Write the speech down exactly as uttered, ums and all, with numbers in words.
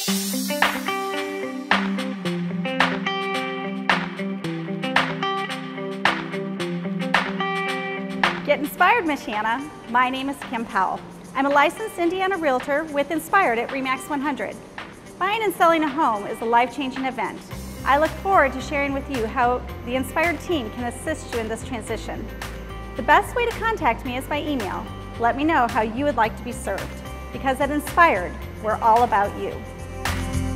Get inspired, Michiana. My name is Kim Powell. I'm a licensed Indiana realtor with Inspired at RE/MAX one hundred. Buying and selling a home is a life-changing event. I look forward to sharing with you how the Inspired team can assist you in this transition. The best way to contact me is by email. Let me know how you would like to be served. Because at Inspired, we're all about you.